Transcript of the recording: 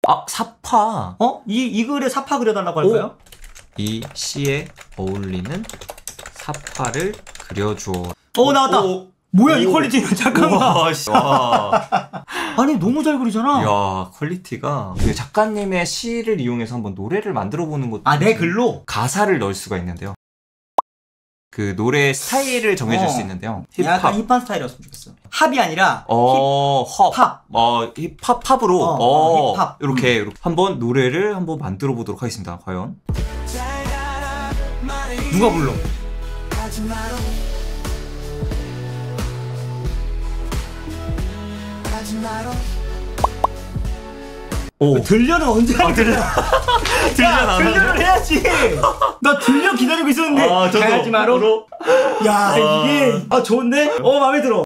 아, 사파. 이 글에 사파 그려달라고 할까요? 이 시에 어울리는 사파를 그려주어. 나왔다. 뭐야 이 퀄리티는. 잠깐만. 와, 씨. 와. 아니 너무 잘 그리잖아. 야, 퀄리티가. 그 작가님의 시를 이용해서 한번 노래를 만들어 보는 것도. 내 글로? 가사를 넣을 수가 있는데요. 그 노래 스타일을 정해줄 수 있는데요. 약간 힙합 스타일이었으면 좋겠어. 합이 아니라 힙합. 힙합으로. 힙합. 이렇게 한번 노래를 한번 만들어 보도록 하겠습니다. 과연 누가 불러? 들려는 언제 하는 거야? 들려는 해야지. 나 들려 기다리고 있었는데. 가지 마로. 야 이게 좋은데? 마음에 들어.